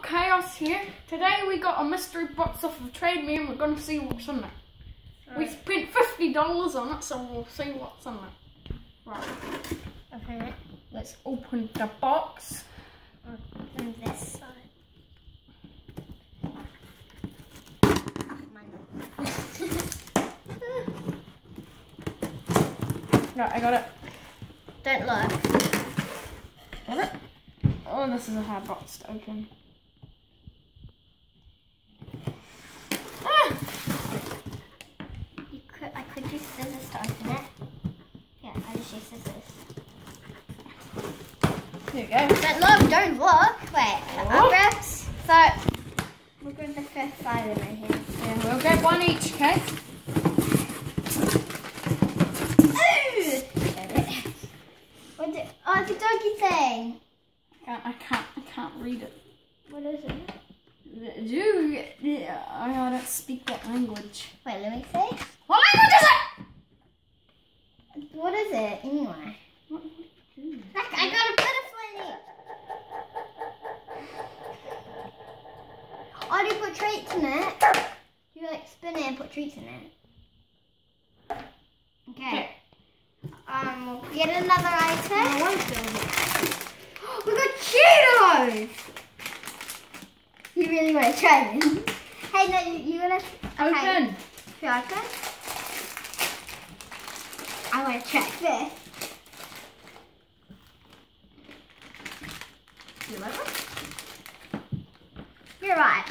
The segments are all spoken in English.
Chaos here. Today we got a mystery box off of Trade Me and we're going to see what's in it. Right. We spent $50 on it, so we'll see what's in it. Right. Okay. Let's open the box. Open this side. Right, I got it. Don't look. Got it? Oh, this is a hard box to open. I could use scissors to open it. Yeah, I just use scissors. There you go. Don't look. Wait, I'll grab. So, we'll grab the first side of my hand. Yeah, we'll get one each, okay? Oh, it's a doggy thing. I can't read it. What is it? I don't speak that language. Wait, let me see. What language is it? What is it anyway? What? Look, I got a butterfly in it. Oh, do you put treats in it? You like spin it and put treats in it. Okay. We'll get another item. We got Cheetos! You really want to try them? Hey, no, you want to... Okay. Open. Should I open? I want to check this. You like it? You're right.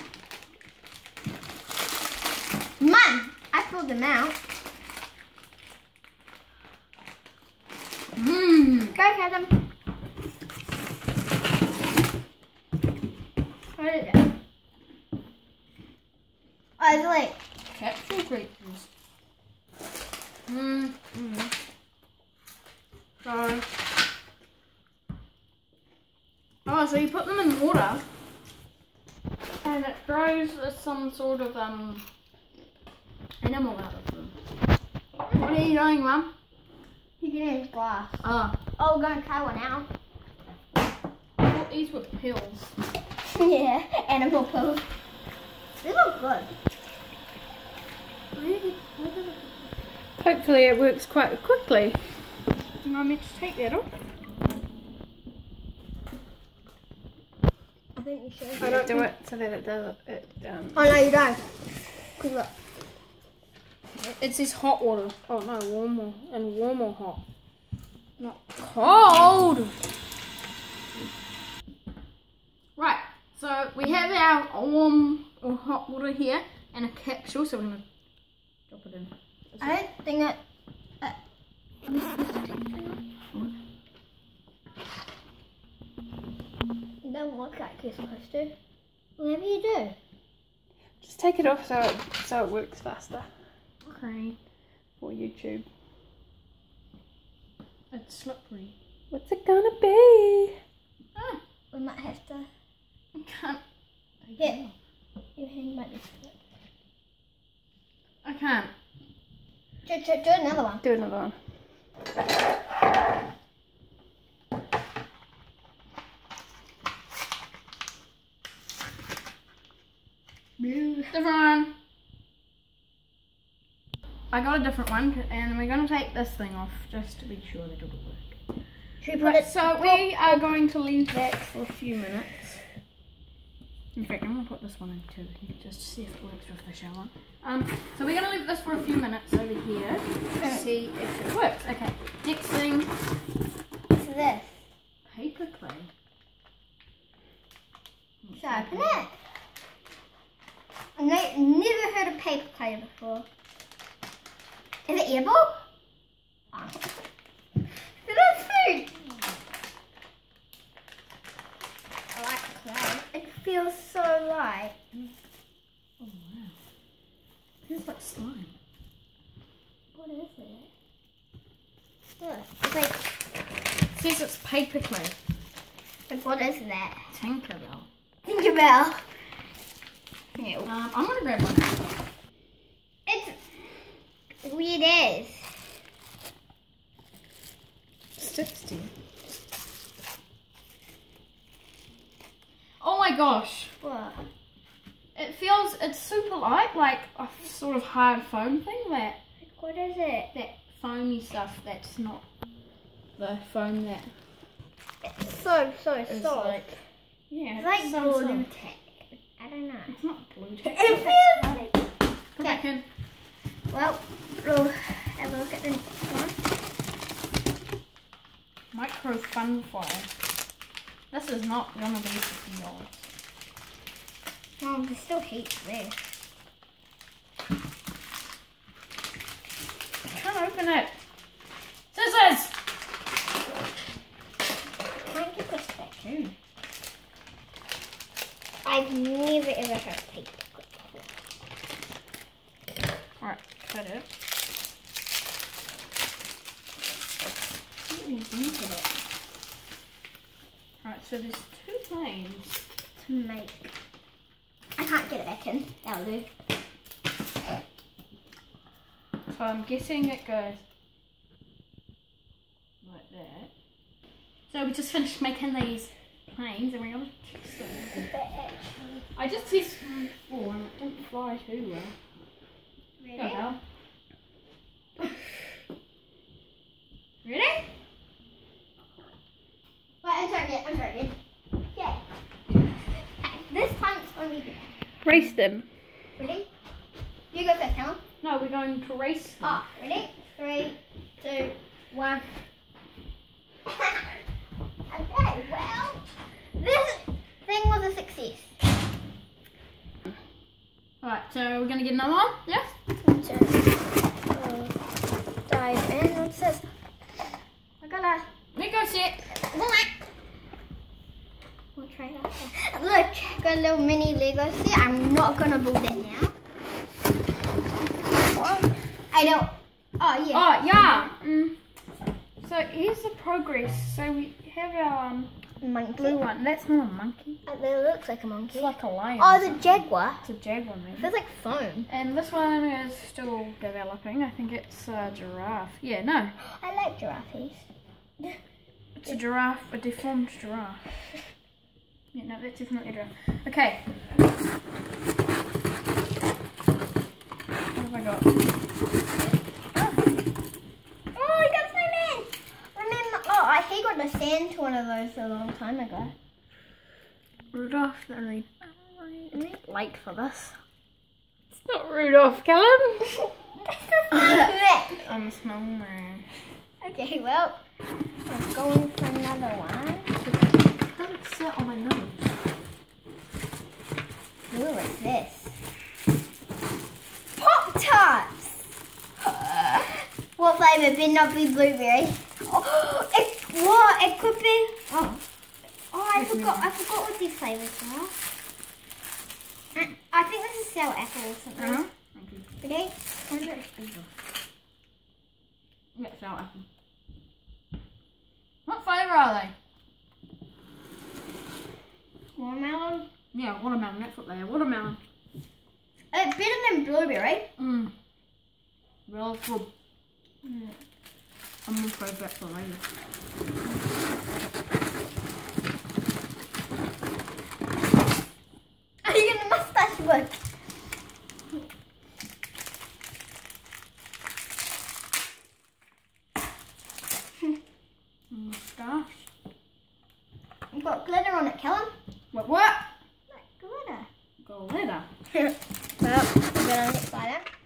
Mom, I pulled them out. Mmm. Go get them. What is it? Oh, it's like Capsule creatures. So you put them in water and it grows some sort of animal out of them. What are you doing, Mum? you can use glass. Ah, Oh, we're going to try one out. I thought these were pills. Yeah, animal poo. They look good. Hopefully it works quite quickly. And I'm meant to take that off. I think you should. I don't do it so that it does it. Oh no, you don't. Cause look. It says hot water. Oh no, warm and warm or hot. Not cold. Right, so we have our warm or hot water here and a capsule, so we're gonna drop it in. I don't think it. It doesn't look like you're supposed to. Whatever you do. Just take it off so it works faster. Okay. For YouTube. It's slippery. What's it gonna be? Ah, we might have to. I can't. Yeah. Your hand might be split. I can't. Do another one. Do another one. Different one. I got a different one, and we're going to take this thing off just to be sure that it'll work. Should we put it? So we are going to leave that for a few minutes. In fact, I'm going to put this one in too, just to see if it works with the shower. So we're going to leave this for a few minutes over here to see if it works. Okay, next thing. What's this? Paper clay. Should I open it? I've never heard of paper clay before. Is it edible? Oh. It is food. I like clay. It feels so light. Oh wow. It feels like slime. What is it? Look, it's like, It says it's paper clay. what is that? Tinkerbell. Tinkerbell. Yeah. I'm going to grab one. It's weird as. 60. Oh my my gosh. What? It's super light, like a sort of hard foam thing. What is it? That foamy stuff that's not the foam that It's so is soft. like, yeah, It's like so blue soft. tack. I don't know. It's not blue tack. It feels like. Go back in. Well, we'll have a look at the next one. Micro fun fly. This is not gonna be $50. Oh, there's still heaps there. I can't open it. Scissors! Can't get this back in. I've never ever heard of paper clip before. Alright, cut it. What is into it? Alright, so there's 2 planes. To make. I can't get it back in. That'll do. So I'm guessing it goes like that. So we just finished making these planes and we're going to test them. I just tested one before and it didn't fly too well. Ready? Go, Belle. Ready? Wait, I'm sorry. Yeah. This time's only good. Race them. Ready? You go first, Helen. No, we're going to race them. Ah, ready? 3, 2, 1. Okay, well, this thing was a success. Alright, so we're going to get another one? Yes? Dive in. What's this? I gotta. Let go, set. We'll try that. Look, got a little mini Lego set. I'm not gonna build it now. I don't. Oh yeah. Oh, yeah. So here's the progress. So we have our Monkey. blue one. That's not a monkey. It looks like a monkey. It's like a lion. Oh, the jaguar. It's a jaguar, It maybe. feels like foam. And this one is still developing. I think it's a giraffe. Yeah, no. I like giraffes. It's a giraffe, a deformed giraffe. Yeah, no, that's definitely a giraffe. Okay. What have I got? Oh, he got snowman. Remember? Oh, he got the sand to one of those a long time ago. Rudolph, I'm late for this. It's not Rudolph, Callum. I'm a snowman. Okay, well, I'm going for another one. How did it sit on my nose? Ooh, what's this? Pop-Tarts! What flavour? Better not be blueberry. Oh, it could be. Oh, I forgot what these flavours are. I think this is sour apple or something. Uh-huh. Okay? Yeah, sour apple. What flavour are they? Watermelon? Yeah, watermelon, that's what they are. Watermelon. It's better than blueberry. Mmm. Real good. I'm gonna save that for later. Are you gonna mustache work? Moustache. You've got glitter on it, Callum. What? What? Like glitter. Glitter. Well, we're gonna get by that.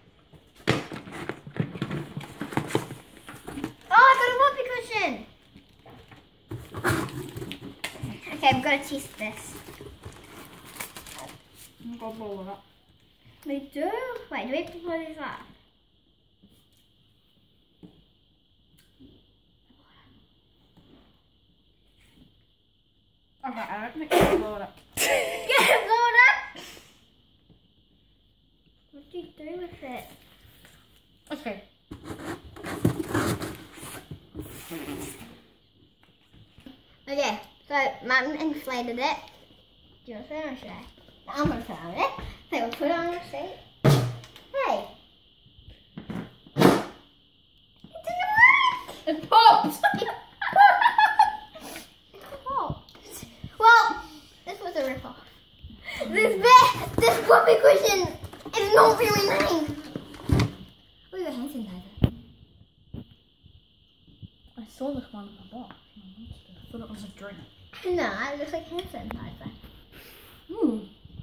Oh, I got a whoopee cushion. Okay, I've got to test this. I'm gonna blow it up. We do? Wait, do we have to blow these up? Okay, I don't think I'll blow it up. Get it blown up? What do you do with it? Okay. Okay, so Mum inflated it. Do you want to put it on or should I? I'm going to put it on it. So we'll put it on your seat. Hey. It didn't work. It popped! Oh. Well, this was a rip-off. This whoopee cushion is not very nice. Oh, your hand sanitizer. I saw this one in the box. I thought it was a drink. No, it looks like hand sanitizer. Ooh.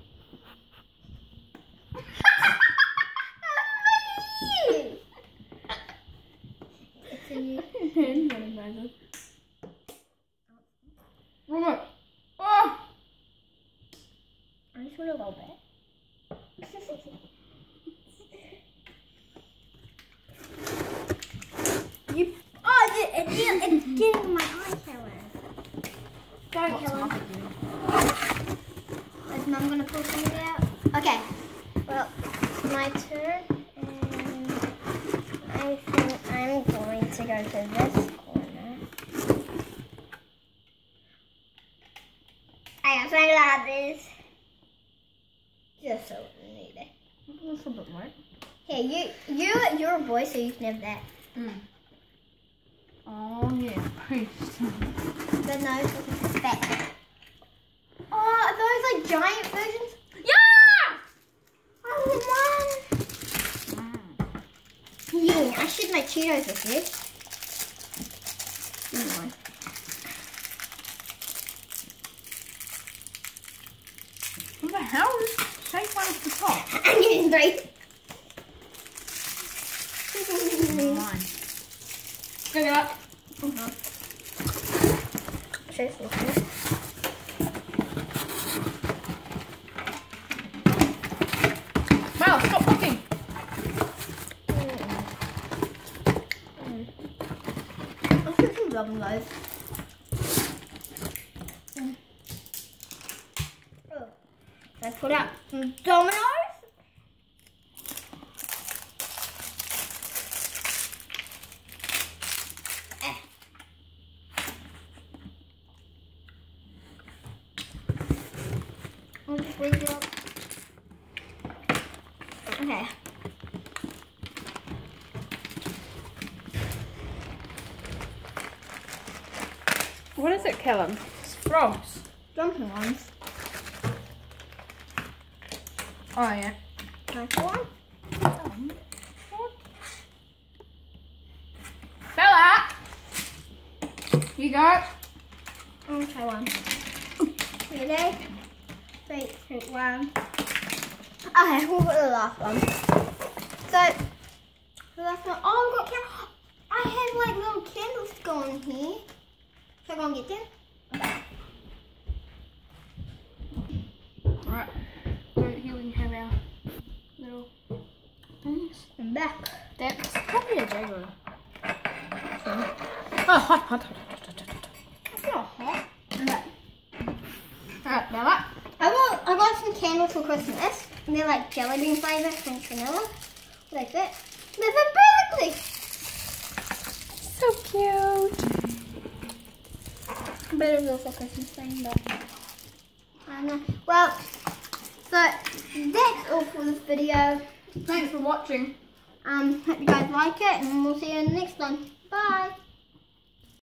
It's a you. Hand sanitizer. Robert. Oh! I just want a little bit. It's getting my eye, Helen. Sorry, Helen. Is Mum going to pull some of it out? Okay. Well, it's my turn. And I think I'm going to go to this corner. I got my glasses. Just so neat. A little bit more. Hey, you're a boy, so you can have that. Mm. Oh yeah, please. The nose is fat. Oh, are those like giant versions? Yeah! I want one. Yeah, I should make Cheetos with this. Give me one. What the hell? Shake one at the top. I'm getting three. Mine. Pick it up. Wow, stop looking. I'm thinking rubbing those. Oh. I put out some dominoes. I'll just wake it up. Okay. What is it, Callum? It's frogs. Jumping ones. Oh yeah. Nice one. Bella! You go. I'll try one. Ready? 3, 2, 1. Okay, we'll put the last one. So, the last one. Oh, I've got candles. I have like little candles going here. Should I go and get them? Okay. Alright. Right here we can have our little things. I'm back. That's probably a jaguar. Oh, hot. It's not hot. Okay. Alright, Bella. I got some candles for Christmas. And they're like jelly bean flavour, French vanilla. Like that. They're perfectly. So cute. Better go for Christmas thing, but I don't know. Well, so that's all for this video. Thanks for watching. Hope you guys like it, and we'll see you in the next one. Bye.